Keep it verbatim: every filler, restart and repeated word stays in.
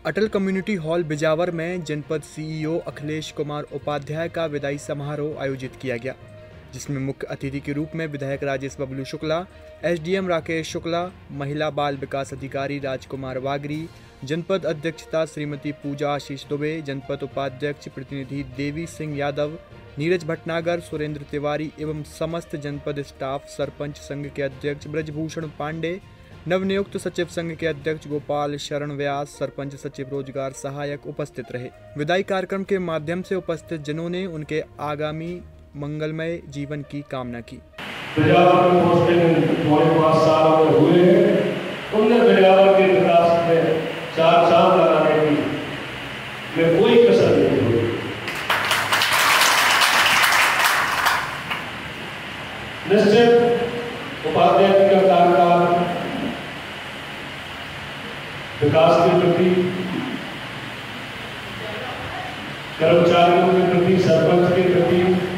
अटल community hall Bijawar में जनपद CEO Akhilesh Kumar Upadhyay का विदाई समारोह आयोजित किया गया, जिसमें मुख्य अतिथि के रूप में विधायक राजेश बबलू शुक्ला, एसडीएम राकेश शुक्ला, महिला बाल विकास अधिकारी राजकुमार वागरी, जनपद अध्यक्षता श्रीमती पूजा आशीष दुबे, जनपद उपाध्यक्ष प्रतिनिधि देवी सिंह यादव, नीरज भटनागर, सुरेंद्र तिवारी एवं समस्त जनपद स्टाफ, सरपंच संघ के अध्यक्ष ब्रजभूषण पांडे, नवनियुक्त सचिव संघ के अध्यक्ष गोपाल शरण व्यास, सरपंच सचिव रोजगार सहायक उपस्थित रहे। विदाई कार्यक्रम के माध्यम से उपस्थित जनों ने उनके आगामी मंगलमय जीवन की कामना की। बिजावर में पोस्टिंग पौने पाँच साल में हुए हैं, उनने बिजावर के विकास में चार चांद लगाने की में कोई कसर नहीं हुई। निश्चित उपाध्याय जी का कार्यकाल विकास के प्रति, कर्मचारियों के प्रति, सरपंच के प्रति